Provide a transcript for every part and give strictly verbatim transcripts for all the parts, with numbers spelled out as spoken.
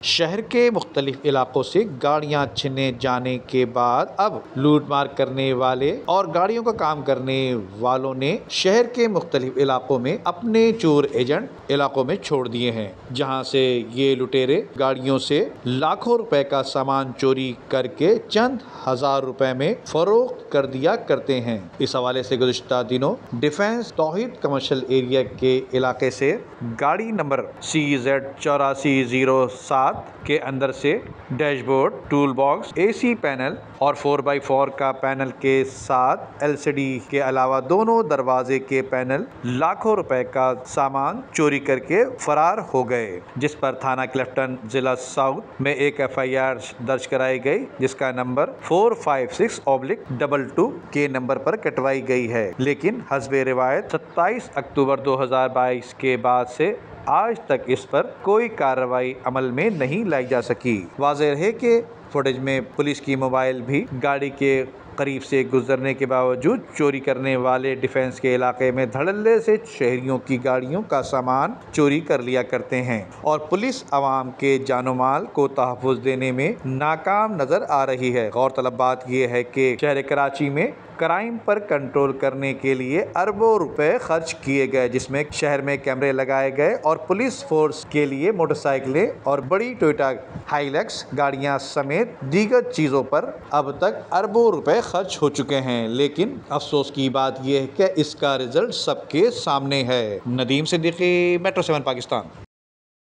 शहर के मुख्तलिफ इलाकों से गाड़ियां छीने जाने के बाद अब लूटमार करने वाले और गाड़ियों का काम करने वालों ने शहर के मुख्तलिफ इलाकों में अपने चोर एजेंट इलाकों में छोड़ दिए हैं, जहां से ये लुटेरे गाड़ियों से लाखों रुपए का सामान चोरी करके चंद हजार रुपए में फरोख्त कर दिया करते हैं। इस हवाले से गुज़िश्ता दिनों डिफेंस तौहीद कमर्शियल एरिया के इलाके से गाड़ी नंबर सी जेड चौरासी जीरो सात के अंदर से dashboard, tool box, AC panel और फोर बाई फोर का पैनल के साथ एलसीडी के अलावा दोनों दरवाजे के पैनल लाखों रुपए का सामान चोरी करके फरार हो गए, जिस पर थाना क्लिफ्टन जिला साउथ में एक एफ आई आर दर्ज कराई गई, जिसका number four five six oblique double two के नंबर पर कटवाई गई है। लेकिन हस्बे रिवायत सत्ताईस अक्टूबर दो हजार बाईस के बाद से आज तक इस पर कोई कार्रवाई अमल में नहीं लाई जा सकी। वाज़ेह है कि फुटेज में पुलिस की मोबाइल भी गाड़ी के करीब से गुजरने के बावजूद चोरी करने वाले डिफेंस के इलाके में धड़ल्ले से शहरियों की गाड़ियों का सामान चोरी कर लिया करते हैं और पुलिस आवाम के जानो माल को तहफ़्फ़ुज़ देने में नाकाम नजर आ रही है। गौरतलब बात यह है कि शहर कराची में क्राइम पर कंट्रोल करने के लिए अरबों रुपए खर्च किए गए, जिसमें शहर में कैमरे लगाए गए और पुलिस फोर्स के लिए मोटरसाइकिलें और बड़ी टोयोटा हाइलक्स गाड़ियां समेत दीगर चीज़ों पर अब तक अरबों रुपए खर्च हो चुके हैं। लेकिन अफसोस की बात यह है कि इसका रिजल्ट सबके सामने है। Nadeem Siddiqui, metro seven Pakistan.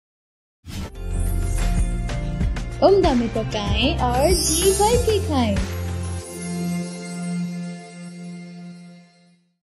उम्दा में पकाएं और जी भर के खाएं।